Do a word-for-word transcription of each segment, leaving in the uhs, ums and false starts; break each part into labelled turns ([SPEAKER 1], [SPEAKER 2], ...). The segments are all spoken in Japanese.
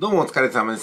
[SPEAKER 1] どうもお疲れ様です。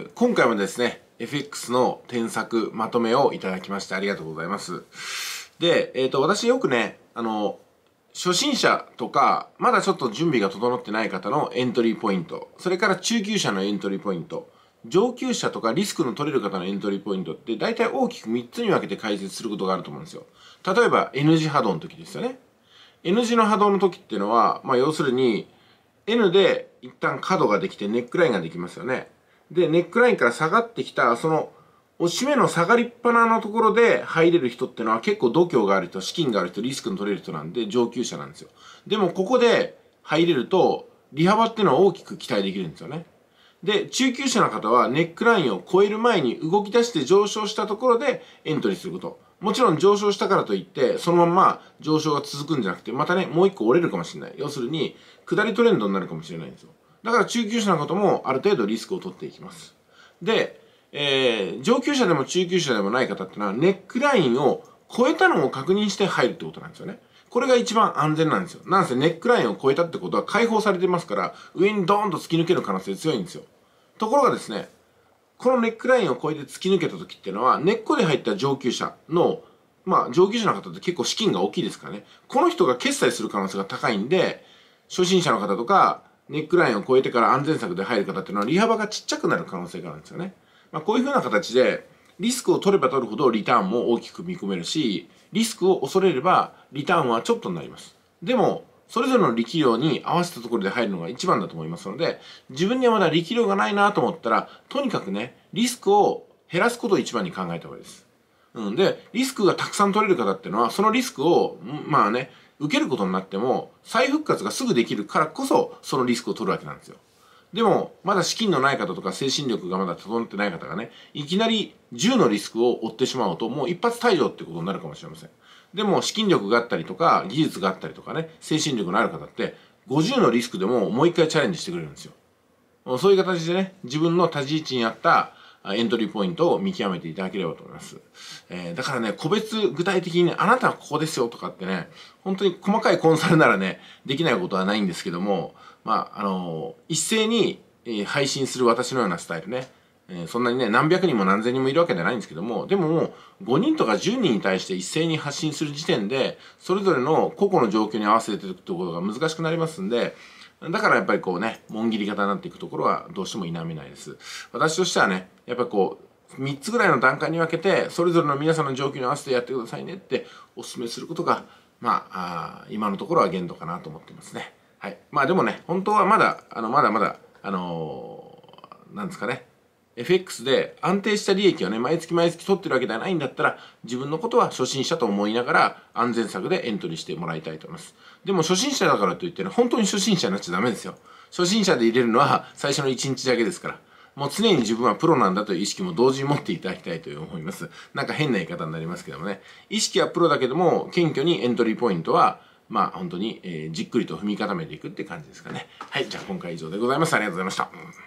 [SPEAKER 1] 今回もですね、エフエックス の添削まとめをいただきましてありがとうございます。で、えっと、私よくね、あの、初心者とか、まだちょっと準備が整ってない方のエントリーポイント、それから中級者のエントリーポイント、上級者とかリスクの取れる方のエントリーポイントって大体大きくみっつに分けて解説することがあると思うんですよ。例えば N 字波動の時ですよね。N 字の波動の時っていうのは、まあ要するに N で一旦角ができてネックラインができますよね。で、ネックラインから下がってきた、その押し目の下がりっぱなのところで入れる人っていうのは結構度胸がある人、資金がある人、リスクの取れる人なんで上級者なんですよ。でもここで入れると、利幅っていうのは大きく期待できるんですよね。で、中級者の方はネックラインを超える前に動き出して上昇したところでエントリーすること。もちろん上昇したからといって、そのまま上昇が続くんじゃなくて、またね、もう一個折れるかもしれない。要するに、下りトレンドになるかもしれないんですよ。だから中級者の方もある程度リスクを取っていきます。で、えー、上級者でも中級者でもない方っていうのは、ネックラインを超えたのを確認して入るってことなんですよね。これが一番安全なんですよ。なんせネックラインを超えたってことは解放されてますから、上にドーンと突き抜ける可能性強いんですよ。ところがですね、このネックラインを越えて突き抜けた時っていうのは、根っこで入った上級者の、まあ上級者の方って結構資金が大きいですからね、この人が決済する可能性が高いんで、初心者の方とか、ネックラインを越えてから安全策で入る方っていうのは利幅がちっちゃくなる可能性があるんですよね。まあこういう風な形で、リスクを取れば取るほどリターンも大きく見込めるし、リスクを恐れればリターンはちょっとになります。でも、それぞれの力量に合わせたところで入るのが一番だと思いますので、自分にはまだ力量がないなと思ったら、とにかくね、リスクを減らすことを一番に考えた方がいいです。うん、で、リスクがたくさん取れる方っていうのは、そのリスクを、まあね、受けることになっても、再復活がすぐできるからこそ、そのリスクを取るわけなんですよ。でも、まだ資金のない方とか精神力がまだ整ってない方がね、いきなりじゅうのリスクを負ってしまうと、もう一発退場ってことになるかもしれません。でも、資金力があったりとか、技術があったりとかね、精神力のある方って、ごじゅうのリスクでももう一回チャレンジしてくれるんですよ。そういう形でね、自分の立ち位置にあったエントリーポイントを見極めていただければと思います。えー、だからね、個別具体的にね、あなたはここですよとかってね、本当に細かいコンサルならね、できないことはないんですけども、まあ、あのー、一斉に配信する私のようなスタイルね、えー、そんなにね、何百人も何千人もいるわけじゃないんですけども、でももうごにんとかじゅうにんに対して一斉に発信する時点で、それぞれの個々の状況に合わせていくということが難しくなりますんで、だからやっぱりこうね、紋切り型になっていくところはどうしても否めないです。私としてはね、やっぱりこう、みっつぐらいの段階に分けて、それぞれの皆さんの状況に合わせてやってくださいねってお勧めすることが、まあ、あ今のところは限度かなと思ってますね。はい。まあでもね、本当はまだ、あの、まだまだ、あのー、なんですかね、エフエックス で安定した利益をね、毎月毎月取ってるわけではないんだったら、自分のことは初心者と思いながら安全策でエントリーしてもらいたいと思います。でも初心者だからといってね、本当に初心者になっちゃダメですよ。初心者で入れるのは最初のいちにちだけですから。もう常に自分はプロなんだという意識も同時に持っていただきたいと思います。なんか変な言い方になりますけどもね。意識はプロだけども、謙虚にエントリーポイントは、まあ本当に、えー、じっくりと踏み固めていくって感じですかね。はい、じゃあ今回以上でございます。ありがとうございました。